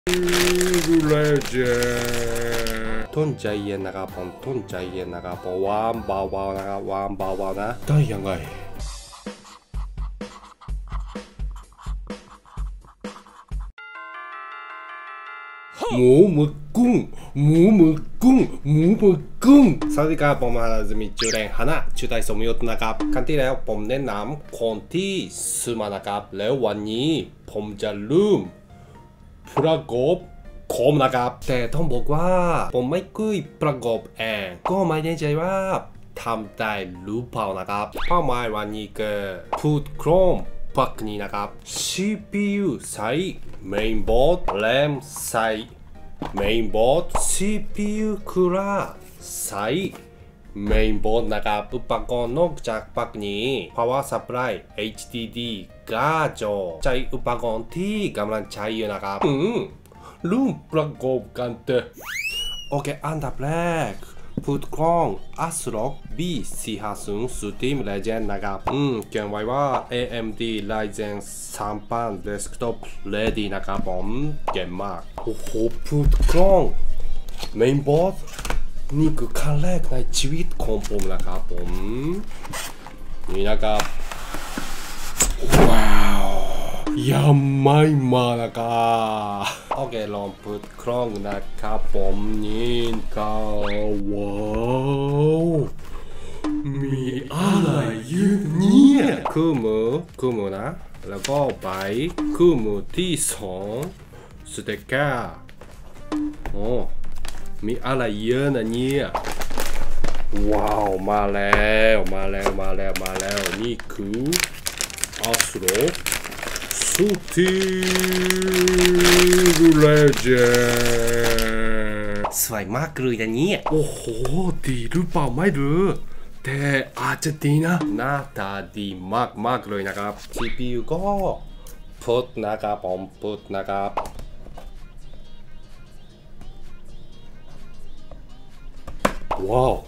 ต้นใจเย็นนะครับผมต้นใจเย็นนะครับผมวางเบาๆนะครับวางเบาๆนะได้ยังไงหมูหมึกกุ้งหมูหมึกกุ้งหมูหมึกกุ้งสวัสดีครับผมฮาราซึมิจูเรนฮานะชื่อไทยสมยศนะครับครั้งที่แล้วผมแนะนำคนที่ซื้อมานะครับแล้ววันนี้ผมจะลืมประกอบคอมนะครับแต่ต้องบอกว่าผมไม่เคยประกอบเองก็ไม่แน่ใจว่าทำได้หรือเปล่านะครับเป้าหมายวันนี้ก็พูดโครมปักนี้นะครับ CPU ใส่เมนบอร์ดแรมใส่เมนบอร์ด CPU คือละใส่เมนบอร์ดนะครับอุปกรณ์นอกจากปักนี้ Power Supply HDD การ์ดจอใช้อุปกรณ์ที่กำลังใช้อยู่นะครับลืมประกอบกันเถอะโอเคอันดับแรกพูดกล้อง ASRock B450 Steam Legend นะครับเขียนไว้ว่า AMD Ryzen 3000 Desktop Ready นะครับผมเก่งมากโอ้โหพูดกล้อง Mainboard นี่คือครั้งแรกในชีวิตของผมนะครับผมนี่นะครับว้าวยังไม่มานะครับโอเคลองเปิดกล้องนะครับผมนี่ก็ว้าวมีอะไรอยู่เนี่ยคู่มือนะแล้วก็ไปคู่มือที่สองสติกเกอร์โอ้มีอะไรเยอะนะเนี่ยว้าวมาแล้วนี่คือASRock Steam Legend สวยมากเลยนะเนี่ยโอ้โหดีหรือเปล่าไม่รู้แต่อาจจะดีนะหน้าตาดีมากเลยนะครับ CPU ก็พุทนะครับผมพุทนะครับว้าว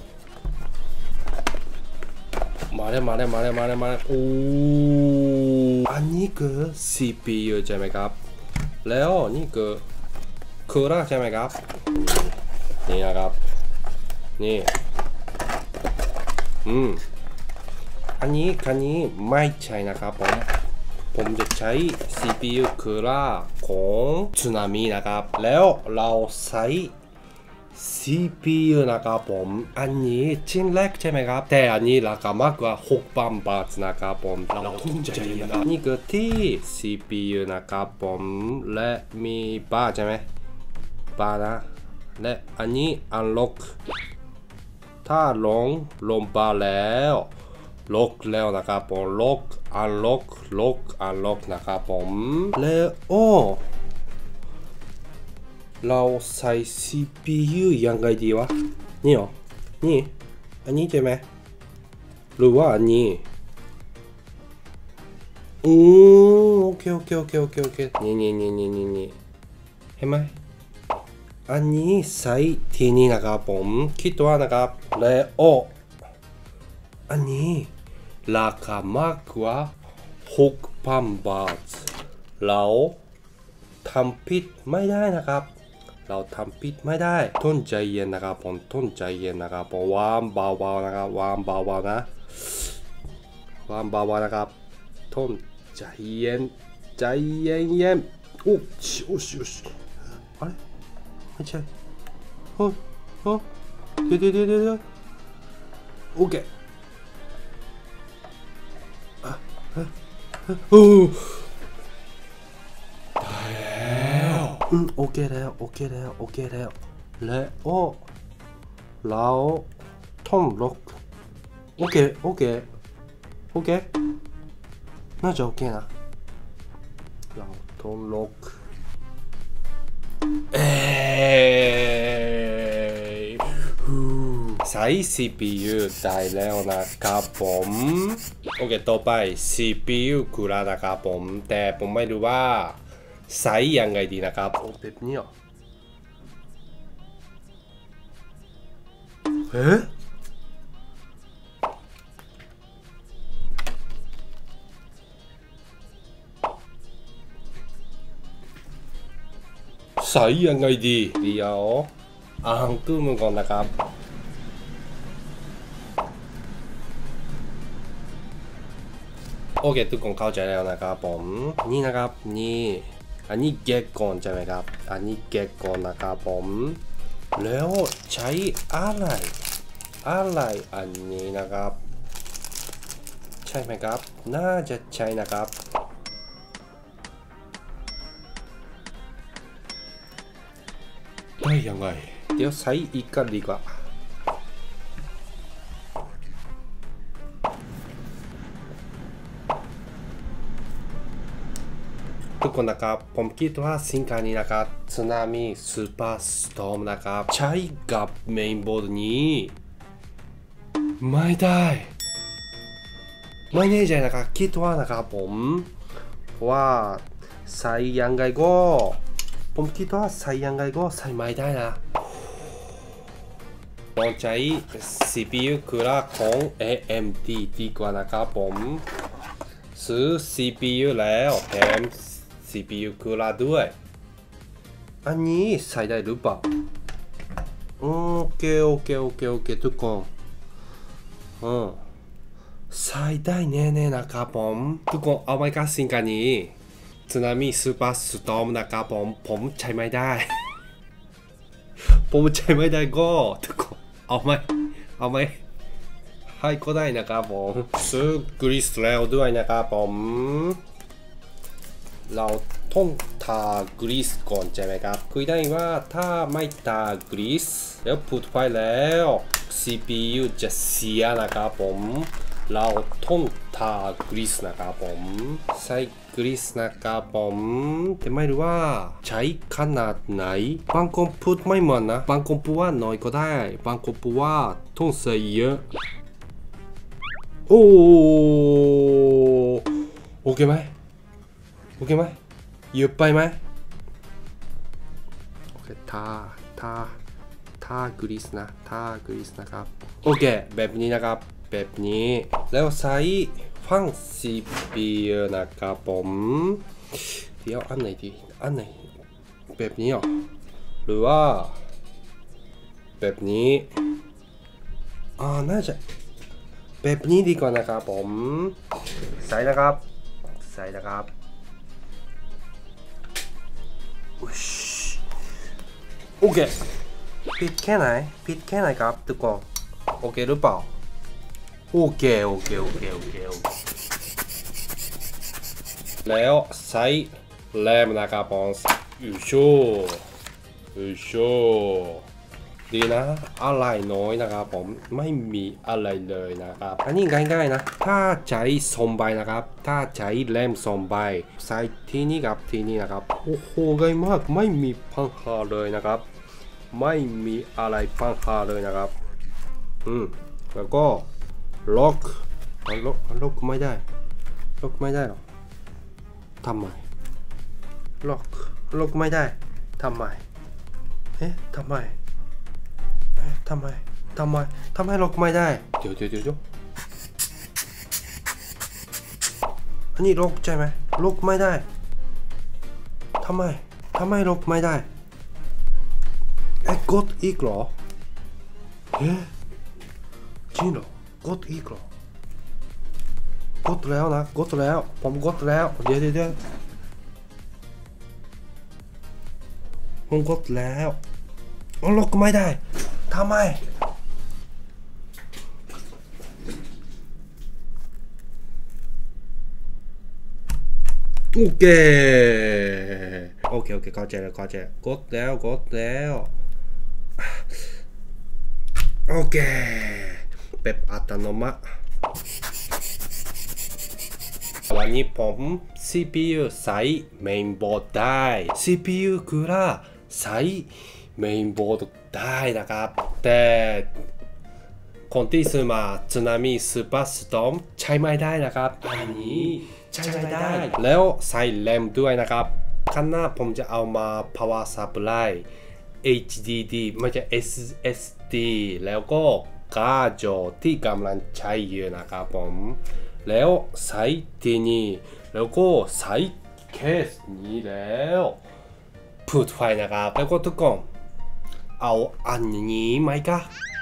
มาเลยโอ้อันนี้คือ CPU ใช่ไหมครับแล้วนี่คือคูลเลอร์ใช่ไหมครับนี่นะครับนี่อันนี้ไม่ใช่นะครับผมจะใช้ CPU คูลเลอร์ของสึนามินะครับแล้วเราใช้CPU นะครับผมอันนี้ชิ้นเล็กใช่ไหมครับแต่อันนี้ราคามากกว่า 6,000 บาทนะครับผมเราทุ่มใจนะครับนี่คือที่ CPU นะครับผมและมีบาร์ใช่ไหมบาร์นะและอันนี้ Unlock ถ้าลงบาร์แล้วล็อกแล้วนะครับผมล็อก Unlock นะครับผมแล้วเราใส่ CPU ยังไงดีวะนี่เหรอนี่อันนี้ใช่ไหมหรือว่าอันนี้โอเคนี่เห็นไหมอันนี้ใส่ที่นี่นะครับผมคิดว่านะครับแล้วอันนี้ราคามากกว่า 6,000 บาทเราทำผิดไม่ได้นะครับเราทำผิดไม่ได้ต้นใจเย็นนะครับผมต้นใจเย็นนะครับผมวางเบาๆนะครับวางเบาๆนะวางเบาๆนะครับต้นใจเย็นโอ้ชิอะไรไม่ใช่เดี๋ยวโอเคโอเคแล้วและเราท่องล็อกโอเคน่าจะโอเคนะเราท่องล็อกใช้ CPU ได้แล้วนะครับผมโอเคต่อไป CPU คูลนะครับผมแต่ผมไม่รู้ว่าใส่ยังไงดีนะครับแบบนี้อ่ะใส่ยังไงดีเดี๋ยวอ่านตู้มือก่อนนะครับโอเคทุกคนเข้าใจแล้วนะครับผมนี่นะครับนี่อันนี้เก็บก่อนใช่ไหมครับอันนี้เก็บก่อนนะครับผมแล้วใช้อะไรอันนี้นะครับใช่ไหมครับน่าจะใช่นะครับได้ยังไงเดี๋ยวใช้อีกกันดีกว่าทุกคนนะครับผมคิดว่าสิ่งนี้นะครับสึนามิซูเปอร์สตอร์มนะครับใช้กับเมนบอร์ดนี้ไม่ได้ไม่แน่ใจนะครับคิดว่านะครับผมว่าใส่ยังไงก็ผมคิดว่าใส่ยังไงก็ใส่ไม่ได้นะต้องใช้ CPU เครื่องของ AMD ดีกว่านะครับผมซื้อ CPU แล้วแถม CPU เครื่องด้วยอันนี้ใส่ได้หรือเปล่าโอเคทุกคนใส่ได้แน่ๆนะครับผมทุกคนเอาไว้กับสิ่งนี้สึนามิซูเปอร์สตอร์มนะครับผมใช้ไม่ได้ผมใช้ไม่ได้ก็ทุกคนเอาไหมให้ก็ได้นะครับผมซื้อกรีซแล้วด้วยนะครับผมเราต้องทากรีซก่อนใช่ไหมครับคุยได้ว่าถ้าไม่ทากรีซแล้วพูดไปแล้ว CPU จะเสียนะครับผมเราต้องทากรีซนะครับผมใส่กรีซนะครับผมแต่ไม่รู้ว่าใช้ขนาดไหนบางคนพูดไม่เหมือนนะบางคนพูดว่าน้อยก็ได้บางคนพูดว่าต้องใส่เยอะโอเคไหมเยอะไปไหมโอเคทากรีซนะครับโอเคแบบนี้นะครับแบบนี้แล้วใช้ฟัง CPU นะครับผมเดี๋ยวอันไหนแบบนี้หรือว่าแบบนี้น่าจะแบบนี้ดีกว่านะครับผมใส่นะครับโอเคผิดแค่ไหนครับทุกคนโอเคหรือเปล่าโอเคแล้วใส่แรมนะครับผมอยู่โชดีนะอะไรน้อยนะครับผมไม่มีอะไรเลยนะครับอันนี้ง่ายๆนะถ้าใช้2 ใบนะครับถ้าใช้แรม2 ใบใส่ที่นี่กับที่นี่นะครับโอ้โหง่ายมากไม่มีปัญหาเลยนะครับไม่มีอะไรปัญหาเลยนะครับแล้วก็ล็อกไม่ได้หรอทำไมล็อกไม่ได้ทำไมทำไมล็อกไม่ได้เดี๋ยวอันนี้ล็อกใช่ไหมล็อกไม่ได้ทำไมล็อกไม่ได้กดอีกเหรอจริงเหรอกดอีกเหรอกดแล้วนะผมกดแล้วเดี๋ยวผมกดแล้วล็อกไม่ได้ทำไมโอเคเข้าใจแล้วกดแล้วโอเคแบบอัตโนมัติวันนี้ผม CPU ใส่เมนบอร์ดได้ CPU คือใส่เมนบอร์ดได้นะครับแต่คนที่ซื้อมาสึนามิซูเปอร์สตอร์มใช้ไม่ได้นะครับอันนี้ใช้ไม่ได้แล้วใส่แรมด้วยนะครับข้างหน้าผมจะเอามา power supply HDD ไม่ใช่ SSD แล้วก็การ์ดจอที่กำลังใช้อยู่นะครับผมแล้วใส่ที่นี่แล้วก็ใส่เคสนี้แล้วพูดไฟนะครับแล้วก็ทุกคนเอาอันนี้ไหมคะ